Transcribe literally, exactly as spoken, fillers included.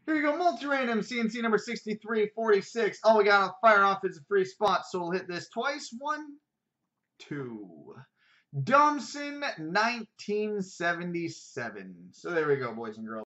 Here you go, multi-random C N C number sixty-three forty-six. All we got to fire off is a free spot, so we'll hit this twice. One, two. Domson, nineteen seventy-seven. So there we go, boys and girls.